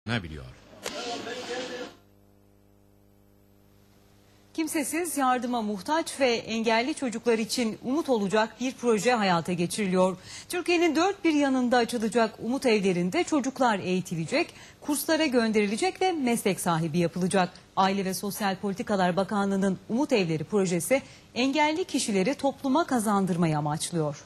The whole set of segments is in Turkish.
ne biliyor? Kimsesiz, yardıma muhtaç ve engelli çocuklar için umut olacak bir proje hayata geçiriliyor. Türkiye'nin dört bir yanında açılacak umut evlerinde çocuklar eğitilecek, kurslara gönderilecek ve meslek sahibi yapılacak. Aile ve Sosyal Politikalar Bakanlığı'nın Umut Evleri projesi engelli kişileri topluma kazandırmayı amaçlıyor.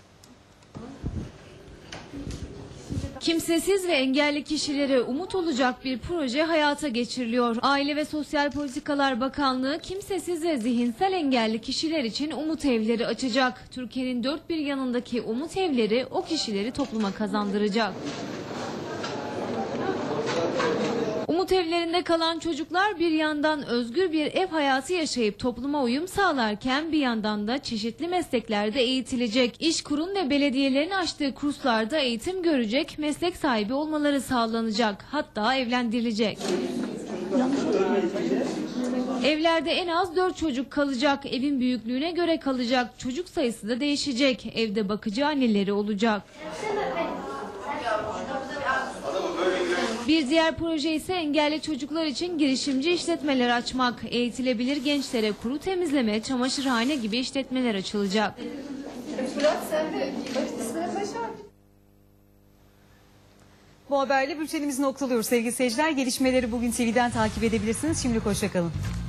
Kimsesiz ve engelli kişilere umut olacak bir proje hayata geçiriliyor. Aile ve Sosyal Politikalar Bakanlığı kimsesiz ve zihinsel engelli kişiler için umut evleri açacak. Türkiye'nin dört bir yanındaki umut evleri o kişileri topluma kazandıracak. Umut evlerinde kalan çocuklar bir yandan özgür bir ev hayatı yaşayıp topluma uyum sağlarken bir yandan da çeşitli mesleklerde eğitilecek. İşkurum ve belediyelerin açtığı kurslarda eğitim görecek, meslek sahibi olmaları sağlanacak, hatta evlendirilecek. Evlerde en az 4 çocuk kalacak, evin büyüklüğüne göre kalacak, çocuk sayısı da değişecek, evde bakıcı anneleri olacak. Bir diğer proje ise engelli çocuklar için girişimci işletmeler açmak. Eğitilebilir gençlere kuru temizleme, çamaşırhane gibi işletmeler açılacak. Bu haberle bültenimizi noktalıyoruz sevgili seyirciler. Gelişmeleri Bugün TV'den takip edebilirsiniz. Şimdilik hoşça kalın.